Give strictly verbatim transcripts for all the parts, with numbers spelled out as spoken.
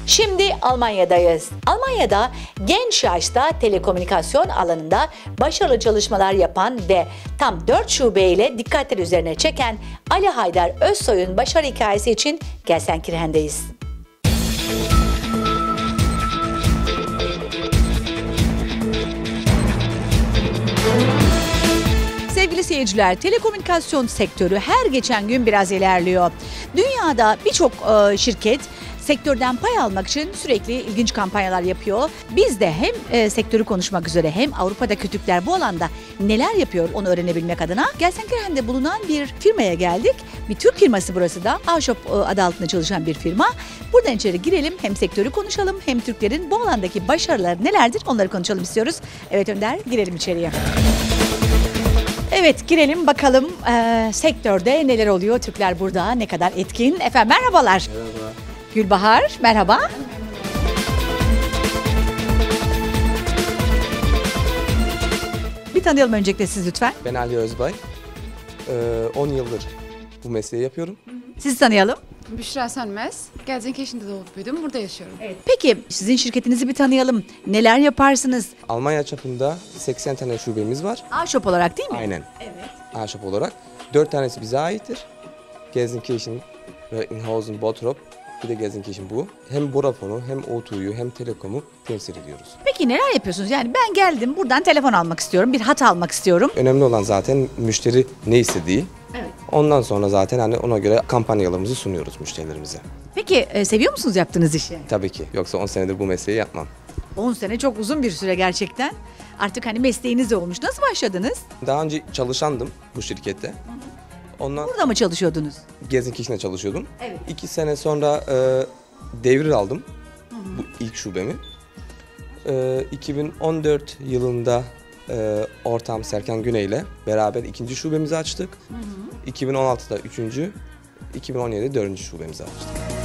Şimdi Almanya'dayız. Almanya'da genç yaşta telekomünikasyon alanında başarılı çalışmalar yapan ve tam dört şubeyle dikkatleri üzerine çeken Ali Haydar Özsoy'un başarı hikayesi için Gelsenkirchen'deyiz. Sevgili seyirciler, telekomünikasyon sektörü her geçen gün biraz ilerliyor. Dünyada birçok e, şirket sektörden pay almak için sürekli ilginç kampanyalar yapıyor. Biz de hem e, sektörü konuşmak üzere hem Avrupa'daki Türkler bu alanda neler yapıyor onu öğrenebilmek adına Gelsenkirchen'de bulunan bir firmaya geldik. Bir Türk firması burası da. A-Shop e, adı altında çalışan bir firma. Buradan içeri girelim, hem sektörü konuşalım hem Türklerin bu alandaki başarıları nelerdir onları konuşalım istiyoruz. Evet Önder, girelim içeriye. Evet, girelim bakalım e, sektörde neler oluyor, Türkler burada ne kadar etkin. Efendim merhabalar. Merhaba. Gülbahar, merhaba. Bir tanıyalım öncelikle siz lütfen. Ben Ali Özbay. Ee, on yıldır bu mesleği yapıyorum. Sizi tanıyalım. Büşra Sönmez. Gelsenkirchen'de doğup büyüdüm. Burada yaşıyorum. Evet. Peki sizin şirketinizi bir tanıyalım. Neler yaparsınız? Almanya çapında seksen tane şubemiz var. A-Shop olarak değil mi? Aynen. Evet. A-Shop olarak. dört tanesi bize aittir. Gelsenkirchen, Recklinghausen, Bottrop. Bir de Gelsenkirchen bu. Hem Vodafone'u hem O iki'yu hem Telekom'u temsil ediyoruz. Peki neler yapıyorsunuz? Yani ben geldim buradan telefon almak istiyorum, bir hat almak istiyorum. Önemli olan zaten müşteri ne istediği. Evet. Ondan sonra zaten hani ona göre kampanyalarımızı sunuyoruz müşterilerimize. Peki e, seviyor musunuz yaptığınız işi? Tabii ki. Yoksa on senedir bu mesleği yapmam. on sene çok uzun bir süre gerçekten. Artık hani mesleğiniz de olmuş. Nasıl başladınız? Daha önce çalışandım bu şirkette. Ondan Burada mı çalışıyordunuz? Gelsenkirchen'de çalışıyordum. Evet. İki sene sonra e, devir aldım. Bu ilk şubemi. E, iki bin on dört yılında e, ortağım Serkan Güney ile beraber ikinci şubemizi açtık. Hı hı. iki bin on altıda üçüncü, iki bin on yedide dördüncü şubemizi açtık.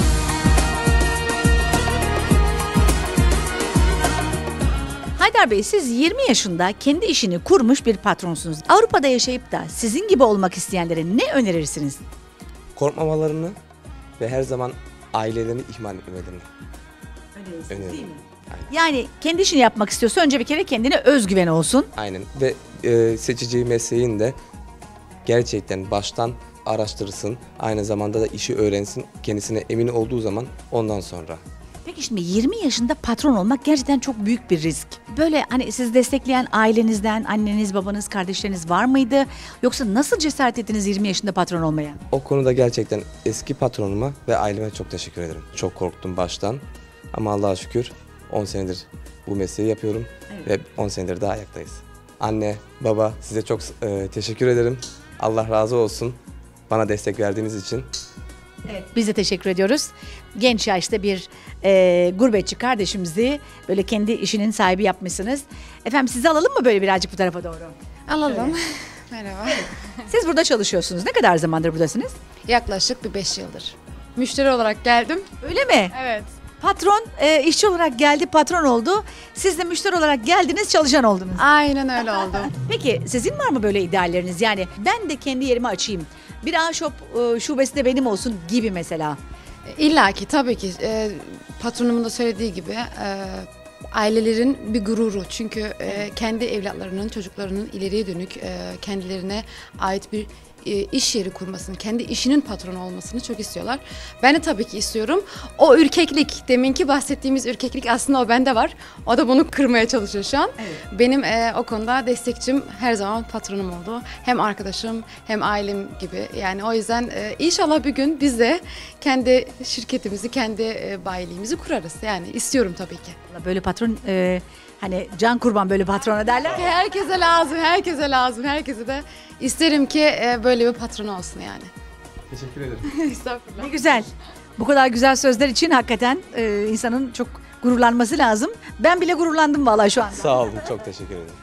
Haydar Bey, siz yirmi yaşında kendi işini kurmuş bir patronsunuz. Avrupa'da yaşayıp da sizin gibi olmak isteyenlere ne önerirsiniz? Korkmamalarını ve her zaman ailelerini ihmal etmemelerini öneririm. Değil mi? Aynen. Yani kendi işini yapmak istiyorsa önce bir kere kendine özgüven olsun. Aynen ve e, seçeceği mesleğin de gerçekten baştan araştırsın. Aynı zamanda da işi öğrensin. Kendisine emin olduğu zaman ondan sonra. Peki şimdi yirmi yaşında patron olmak gerçekten çok büyük bir risk. Böyle hani sizi destekleyen ailenizden, anneniz, babanız, kardeşleriniz var mıydı? Yoksa nasıl cesaret ettiniz yirmi yaşında patron olmaya? O konuda gerçekten eski patronuma ve aileme çok teşekkür ederim. Çok korktum baştan ama Allah'a şükür on senedir bu mesleği yapıyorum. Evet. Ve on senedir daha ayaktayız. Anne, baba size çok e, teşekkür ederim. Allah razı olsun bana destek verdiğiniz için. Evet, biz de teşekkür ediyoruz. Genç yaşta bir e, gurbetçi kardeşimizi böyle kendi işinin sahibi yapmışsınız. Efendim sizi alalım mı böyle birazcık bu tarafa doğru? Alalım. Merhaba. Siz burada çalışıyorsunuz. Ne kadar zamandır buradasınız? Yaklaşık bir beş yıldır. Müşteri olarak geldim. Öyle mi? Evet. Patron e, işçi olarak geldi, patron oldu. Siz de müşteri olarak geldiniz, çalışan oldunuz. Aynen öyle oldu. Peki sizin var mı böyle idealleriniz? Yani ben de kendi yerimi açayım. Bir A-Shop e, şubesi de benim olsun gibi mesela. İlla ki tabii ki e, patronumun da söylediği gibi e, ailelerin bir gururu. Çünkü e, kendi evlatlarının, çocuklarının ileriye dönük e, kendilerine ait bir e, iş yeri kurmasını, kendi işinin patronu olmasını çok istiyorlar. Ben de tabii ki istiyorum. O ürkeklik, deminki bahsettiğimiz ürkeklik aslında o bende var. O da bunu kırmaya çalışıyor şu an. Evet. Benim e, o konuda destekçim her zaman patronum oldu. Hem arkadaşım hem ailem gibi. Yani o yüzden e, inşallah bir gün biz de kendi şirketimizi, kendi e, bayiliğimizi kurarız. Yani istiyorum tabii ki. Böyle patron e, hani can kurban böyle patrona derler. Herkese lazım, herkese lazım. Herkese de isterim ki e, böyle bir patron olsun yani. Teşekkür ederim. Estağfurullah. Ne güzel. Bu kadar güzel sözler için hakikaten e, insanın çok gururlanması lazım. Ben bile gururlandım vallahi şu anda. Sağ olun, çok teşekkür ederim.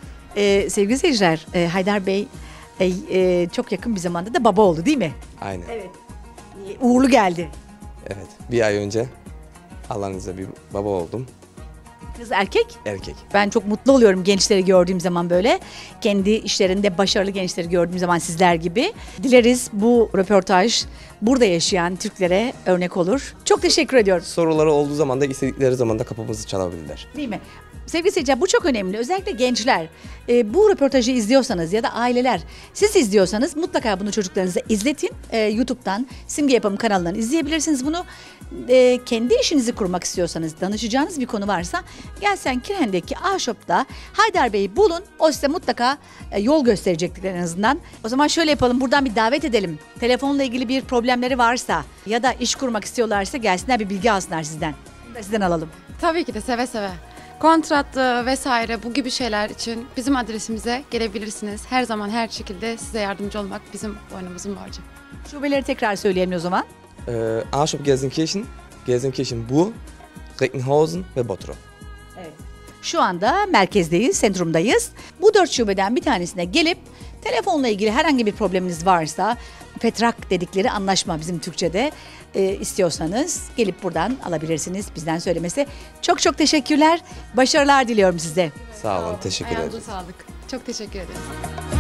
E, sevgili seyirciler, e, Haydar Bey e, e, çok yakın bir zamanda da baba oldu değil mi? Aynen. Evet. Uğurlu geldi. Evet, bir ay önce Allah'ın izniyle bir baba oldum. Kız erkek? Erkek. Ben çok mutlu oluyorum gençleri gördüğüm zaman böyle. Kendi işlerinde başarılı gençleri gördüğüm zaman sizler gibi. Dileriz bu röportaj burada yaşayan Türklere örnek olur. Çok teşekkür ediyoruz. Soruları olduğu zaman da istedikleri zaman da kapımızı çalabilirler. Değil mi? Sevgili seyirciler bu çok önemli. Özellikle gençler e, bu röportajı izliyorsanız ya da aileler siz izliyorsanız mutlaka bunu çocuklarınıza izletin. E, YouTube'dan Simge Yapım kanalından izleyebilirsiniz bunu. E, kendi işinizi kurmak istiyorsanız danışacağınız bir konu varsa Gelsen Kiren'deki A-Shop'ta Haydar Bey'i bulun. O size mutlaka e, yol gösterecektir en azından. O zaman şöyle yapalım, buradan bir davet edelim. Telefonla ilgili bir problemleri varsa ya da iş kurmak istiyorlarsa gelsinler bir bilgi alsınlar sizden. Bunu da sizden alalım. Tabii ki de seve seve. Kontrat e, vesaire bu gibi şeyler için bizim adresimize gelebilirsiniz. Her zaman her şekilde size yardımcı olmak bizim boynumuzun borcu. Şubeleri tekrar söyleyelim o zaman. Ee, A-Shop Gelsenkirchen, Gelsenkirchen Bu, Recklinghausen ve Bottrop. Evet. Şu anda merkezdeyiz, sentrumdayız. Bu dört şubeden bir tanesine gelip telefonla ilgili herhangi bir probleminiz varsa, Petrak dedikleri anlaşma bizim Türkçe'de e, istiyorsanız gelip buradan alabilirsiniz. Bizden söylemesi. Çok çok teşekkürler. Başarılar diliyorum size. Sağ olun, teşekkür ederim. Ayağınıza sağlık. Çok teşekkür ederim.